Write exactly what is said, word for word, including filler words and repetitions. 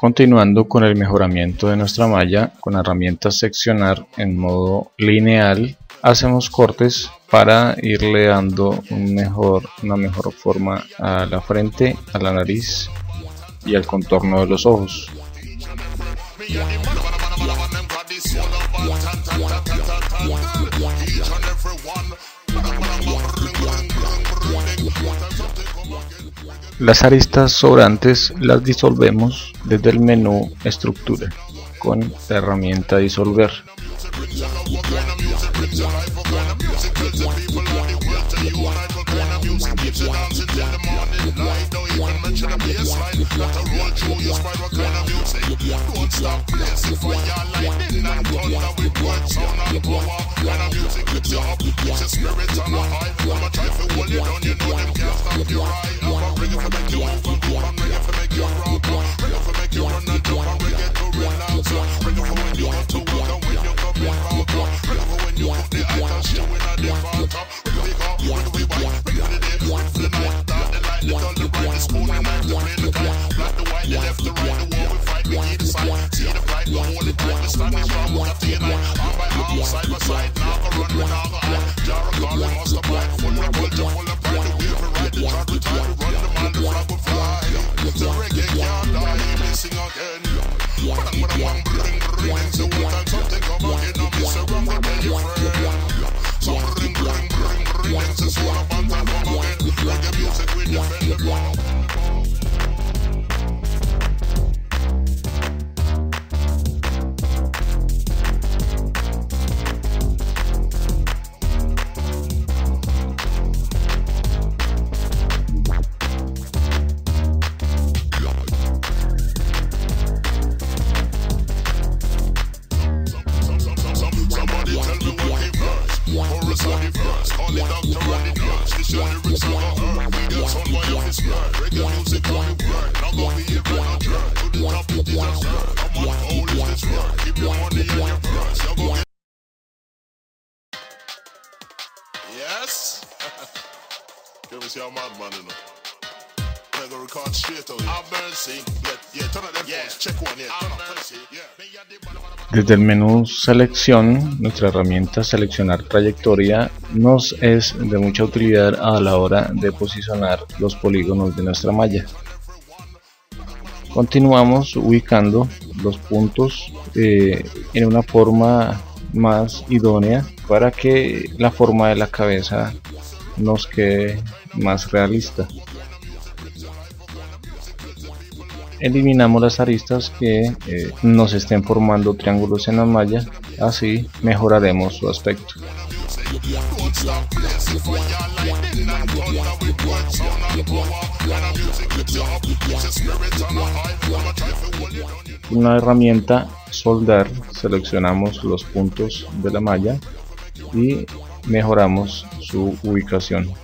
Continuando con el mejoramiento de nuestra malla, con la herramienta seccionar en modo lineal, hacemos cortes para irle dando un mejor, una mejor forma a la frente, a la nariz y al contorno de los ojos. Las aristas sobrantes las disolvemos desde el menú Estructura con la herramienta Disolver. Yes. Give us your madman, you know. I go record straight out. Have mercy. Yeah, yeah, turn on them phones. Check one, yeah. Have mercy. Yeah. Desde el menú Selección, nuestra herramienta Seleccionar Trayectoria nos es de mucha utilidad a la hora de posicionar los polígonos de nuestra malla. Continuamos ubicando los puntos eh, en una forma más idónea para que la forma de la cabeza nos quede más realista. Eliminamos las aristas que eh, nos estén formando triángulos en la malla, así mejoraremos su aspecto. Con la herramienta soldar seleccionamos los puntos de la malla y mejoramos su ubicación.